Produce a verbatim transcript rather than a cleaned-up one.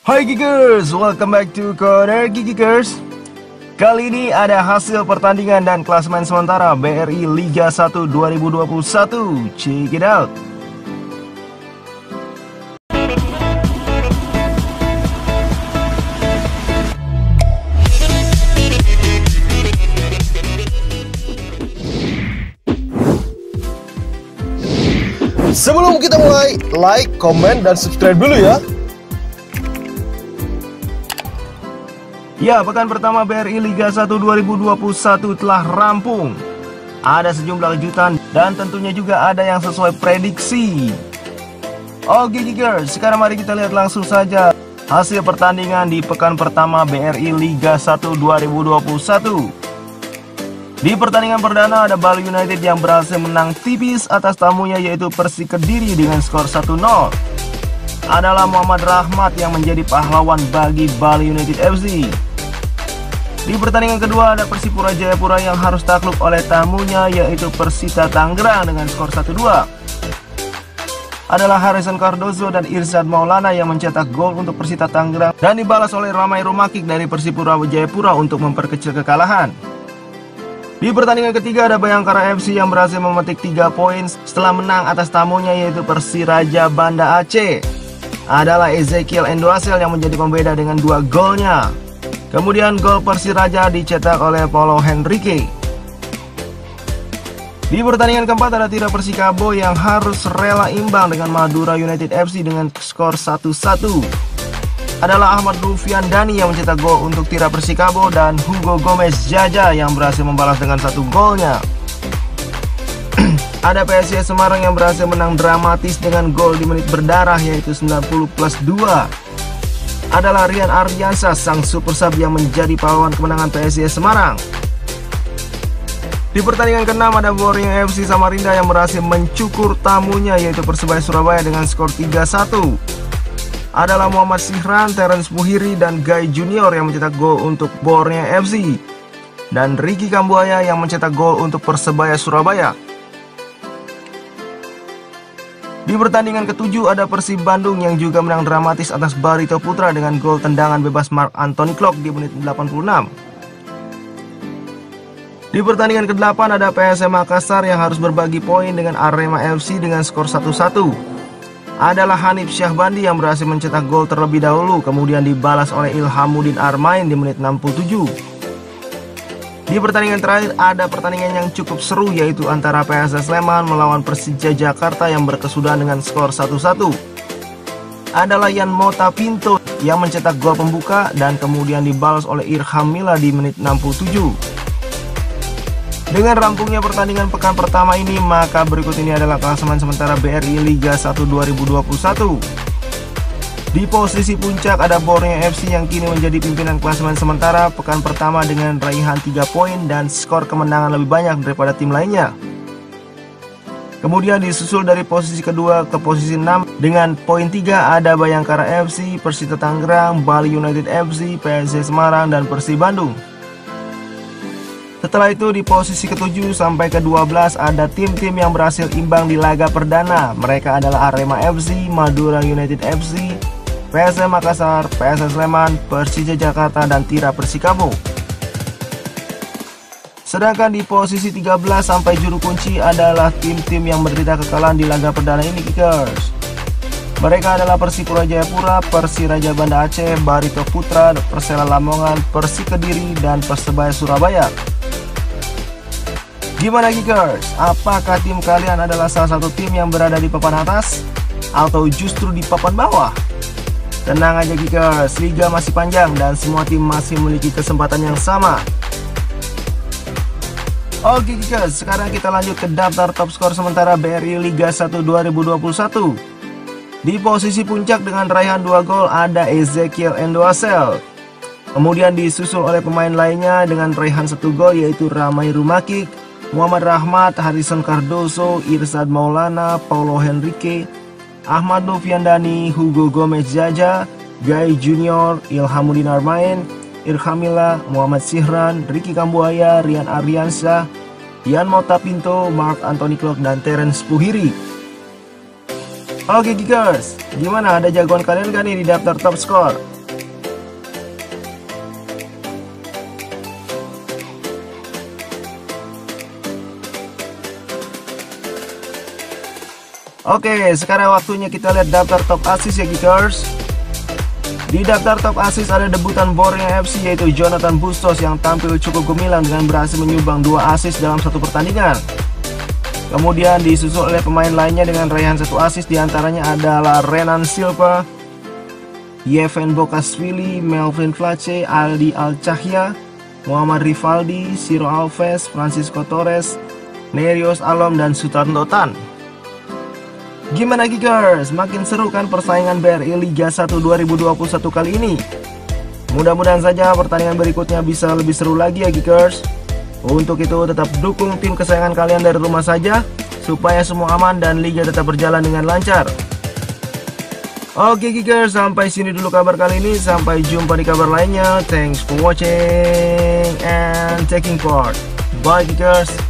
Hai Geekers, welcome back to Corner Geekers. Kali ini ada hasil pertandingan dan klasemen sementara B R I Liga satu dua ribu dua puluh satu. Check it out. Sebelum kita mulai, like, komen, dan subscribe dulu ya. Ya, pekan pertama B R I Liga satu dua ribu dua puluh satu telah rampung. Ada sejumlah kejutan dan tentunya juga ada yang sesuai prediksi. Oke Geekers, sekarang mari kita lihat langsung saja hasil pertandingan di pekan pertama B R I Liga satu dua ribu dua puluh satu. Di pertandingan perdana ada Bali United yang berhasil menang tipis atas tamunya yaitu Persik Kediri dengan skor satu nol. Adalah Muhammad Rahmat yang menjadi pahlawan bagi Bali United F C. Di pertandingan kedua ada Persipura Jayapura yang harus takluk oleh tamunya yaitu Persita Tangerang dengan skor satu dua. Adalah Harrison Cardozo dan Irsad Maulana yang mencetak gol untuk Persita Tangerang dan dibalas oleh Ramai Rumakik dari Persipura Jayapura untuk memperkecil kekalahan. Di pertandingan ketiga ada Bayangkara F C yang berhasil memetik tiga poin setelah menang atas tamunya yaitu Persiraja Banda Aceh. Adalah Ezekiel Endoasel yang menjadi pembeda dengan dua golnya. Kemudian gol Persiraja dicetak oleh Paulo Henrique. Di pertandingan keempat ada Tira Persikabo yang harus rela imbang dengan Madura United F C dengan skor satu satu. Adalah Ahmad Lufian Dani yang mencetak gol untuk Tira Persikabo dan Hugo Gomez Jaja yang berhasil membalas dengan satu golnya. Ada P S I S Semarang yang berhasil menang dramatis dengan gol di menit berdarah yaitu sembilan puluh plus dua. Adalah Rian Ardiansyah sang super sub yang menjadi pahlawan kemenangan P S I S Semarang. Di pertandingan keenam ada Borneo F C Samarinda yang berhasil mencukur tamunya yaitu Persebaya Surabaya dengan skor tiga satu. Adalah Muhammad Sihran, Terence Muhiri, dan Guy Junior yang mencetak gol untuk Borneo F C. Dan Ricky Kambuaya yang mencetak gol untuk Persebaya Surabaya. Di pertandingan ketujuh ada Persib Bandung yang juga menang dramatis atas Barito Putra dengan gol tendangan bebas Mark Anthony Klok di menit delapan puluh enam. Di pertandingan kedelapan ada P S M Makassar yang harus berbagi poin dengan Arema F C dengan skor satu satu. Adalah Hanif Syahbandi yang berhasil mencetak gol terlebih dahulu kemudian dibalas oleh Ilhamuddin Armain di menit enam puluh tujuh. Di pertandingan terakhir ada pertandingan yang cukup seru yaitu antara P S S Sleman melawan Persija Jakarta yang berkesudahan dengan skor satu satu. Adalah Yan Mota Pinto yang mencetak gol pembuka dan kemudian dibalas oleh Irham Mila di menit enam puluh tujuh. Dengan rampungnya pertandingan pekan pertama ini, maka berikut ini adalah klasemen sementara B R I Liga satu dua ribu dua puluh satu. Di posisi puncak ada Borneo F C yang kini menjadi pimpinan klasemen sementara pekan pertama dengan raihan tiga poin dan skor kemenangan lebih banyak daripada tim lainnya. Kemudian disusul dari posisi kedua ke posisi enam dengan poin tiga ada Bayangkara F C, Persita Tangerang, Bali United F C, P S I S Semarang, dan Persib Bandung. Setelah itu di posisi ketujuh sampai ke dua belas ada tim-tim yang berhasil imbang di laga perdana. Mereka adalah Arema F C, Madura United F C, P S M Makassar, P S S Sleman, Persija Jakarta, dan Tira Persikabo. Sedangkan di posisi tiga belas sampai juru kunci adalah tim-tim yang menderita kekalahan di laga perdana ini Geekers. Mereka adalah Persipura Jayapura, Persiraja Banda Aceh, Barito Putra, Persela Lamongan, Persik Kediri, dan Persebaya Surabaya. Gimana Geekers? Apakah tim kalian adalah salah satu tim yang berada di papan atas atau justru di papan bawah? Tenang aja Geekers, liga masih panjang dan semua tim masih memiliki kesempatan yang sama. Oke Geekers, sekarang kita lanjut ke daftar top skor sementara B R I Liga satu dua ribu dua puluh satu. Di posisi puncak dengan raihan dua gol ada Ezekiel Endoasel. Kemudian disusul oleh pemain lainnya dengan raihan satu gol yaitu Ramai Rumakik, Muhammad Rahmat, Harrison Cardozo, Irsad Maulana, Paulo Henrique, Ahmad Lufian Dani, Hugo Gomez Jaja, Guy Junior, Ilhamuddin Armain, Irham Mila, Muhammad Sihran, Ricky Kambuaya, Rian Ardiansyah, Yan Mota Pinto, Mark Anthony Klok, dan Terence Puhiri. Oke Geekers, gimana, ada jagoan kalian kan nih di daftar top skor? Oke, sekarang waktunya kita lihat daftar top assist ya Geekers. Di daftar top assist ada debutan Borneo F C yaitu Jonathan Bustos yang tampil cukup gemilang dengan berhasil menyumbang dua assist dalam satu pertandingan. Kemudian disusul oleh pemain lainnya dengan raihan satu assist, diantaranya adalah Renan Silva, Yevan Bokashvili, Melvin Flache, Aldi Al-Cahya, Muhammad Rivaldi, Ciro Alves, Francisco Torres, Nerios Alom, dan Sutanto Tan. Gimana Geekers? Makin seru kan persaingan B R I Liga satu dua ribu dua puluh satu kali ini? Mudah-mudahan saja pertandingan berikutnya bisa lebih seru lagi ya Geekers. Untuk itu tetap dukung tim kesayangan kalian dari rumah saja, supaya semua aman dan liga tetap berjalan dengan lancar. Oke Geekers, sampai sini dulu kabar kali ini. Sampai jumpa di kabar lainnya. Thanks for watching and taking part. Bye Geekers.